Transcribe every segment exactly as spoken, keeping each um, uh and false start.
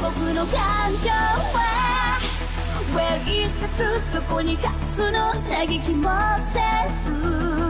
僕の感情は Where is the truth どこに隠すの嘆きもせず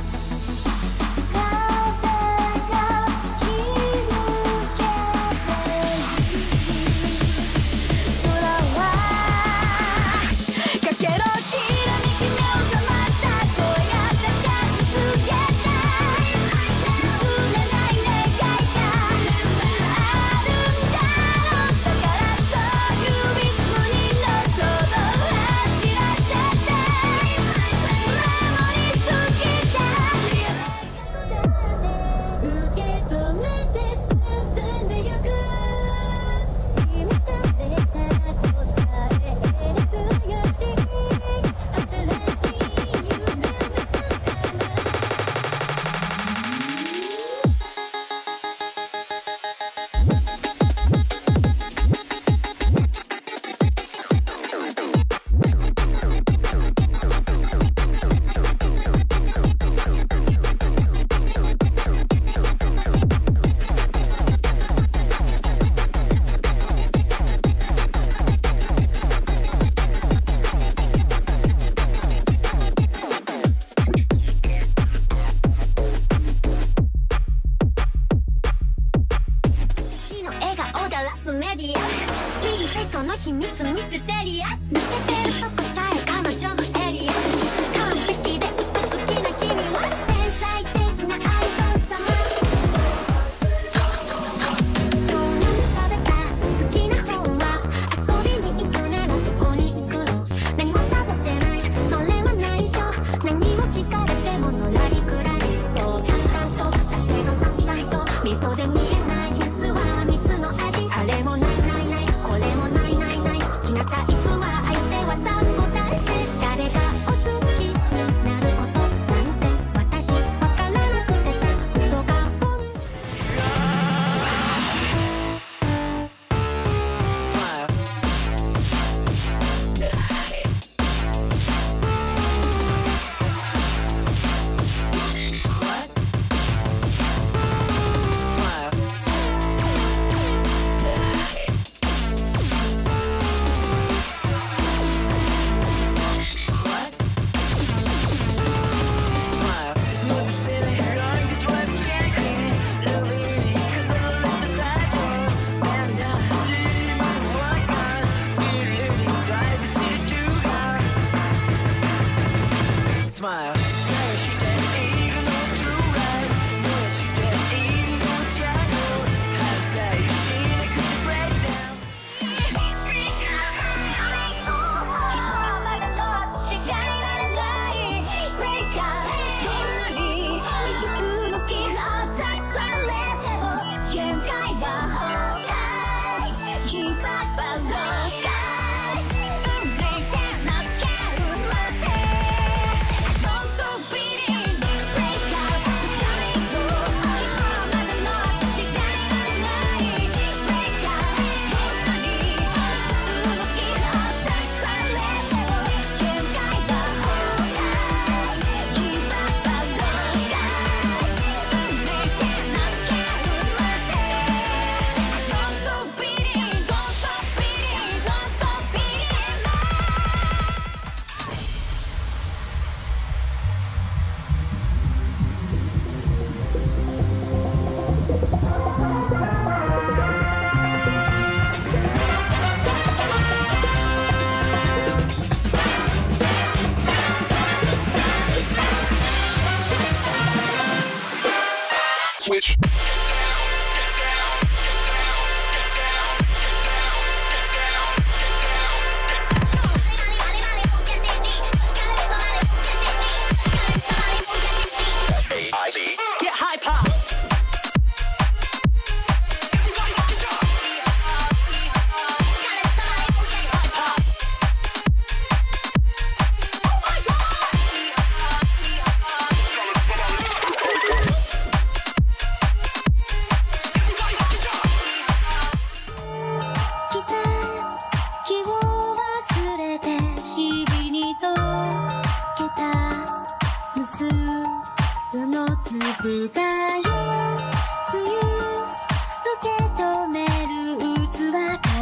その秘密ミステリアス抜けてるとこさえ彼女のエリア完璧で嘘つきな君は天才的なアイドル様そんなの食べた好きな本は遊びに行くならどこに行くの何も食べてないそれは内緒何を聞かれてものらりくらいそう淡々とだけどさっさりと味噌で見えない秘密は蜜の味あれもないないないこれもない好きなタイプは相手はさん答えて誰がお好きになることなんて私わからなくてさ嘘が本 Smile. Say she didn't even know to write. No, she didn't even know what I know. How to say she didn't could you break down? She can't let it lie. Break out. Don't let me. It's just a skin of that silent. Can't guide the whole guy. Keep back the look guy. Switch. Get hyper.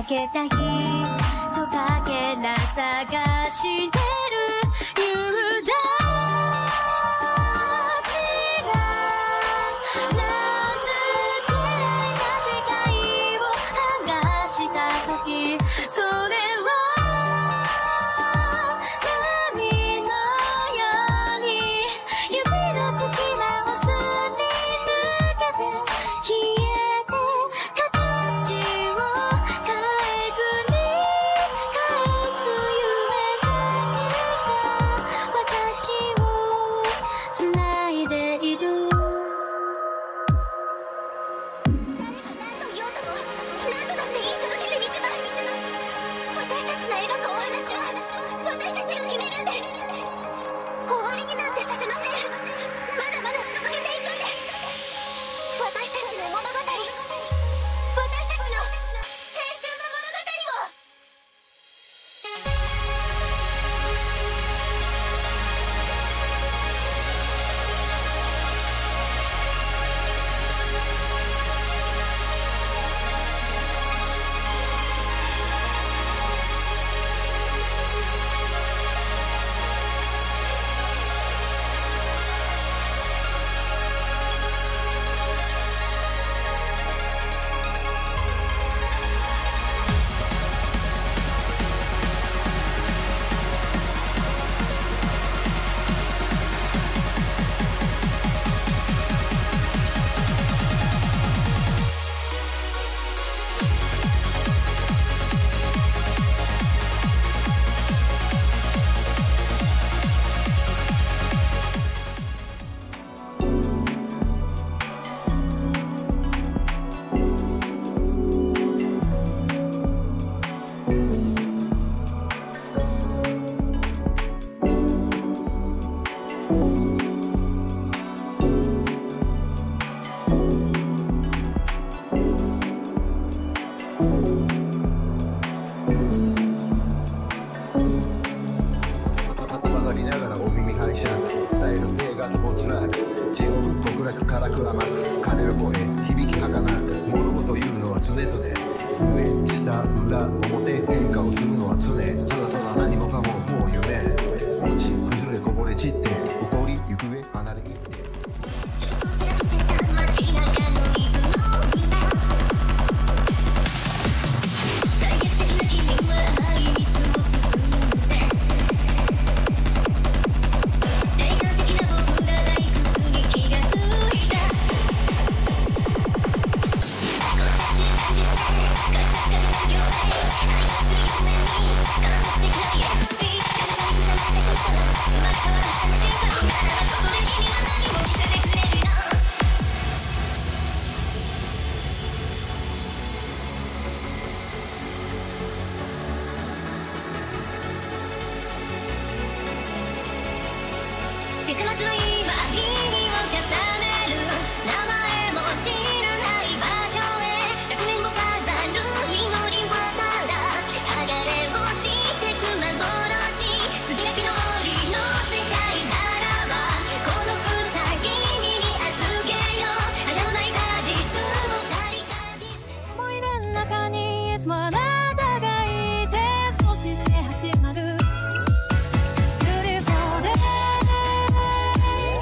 けたいとかけら探してる夕立が名付けた世界を剥がした時、それは波のように指の隙間をすり抜けて消えて形を変えずに返す夢だけが私を繋いでいる。誰が何と言おうとも何度だって言い続けてみせます。私たちの描くお話は私たちが決めるんです。終わりになんてさせません。まだまだ続けていくんです。私たちの物語、私たちの青春の物語を。 曲がりながらお耳拝借、伝える映画と没なく、地獄極楽辛く甘く、鐘の声響き儚く、物事言うのは常々、上下裏表変化をするのは常、ただただ何もかももう夢、落ち崩れこぼれ散って起こり行方離れ行って。 結末の今耳を重ねる、名前も知らない場所へ学年を飾る祈りはただ剥がれ落ちてく幻、筋書きの森の世界ならばこの草木に預けよう、花のない果実を借りかじって思い出の中にいつもあなたがいて、そして始まるBeautiful day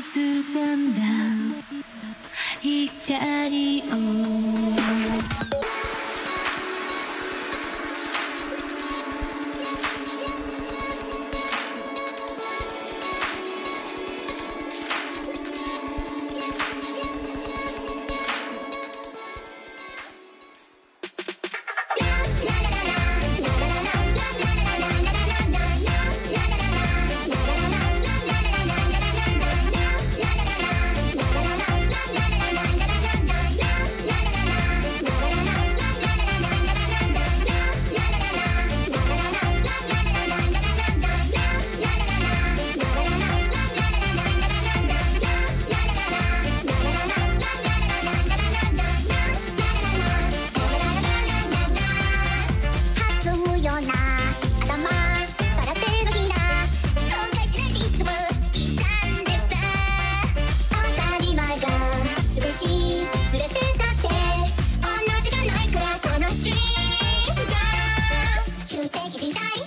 掴んだ光を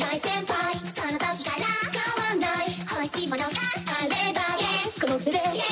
ものがあれば Yes この手で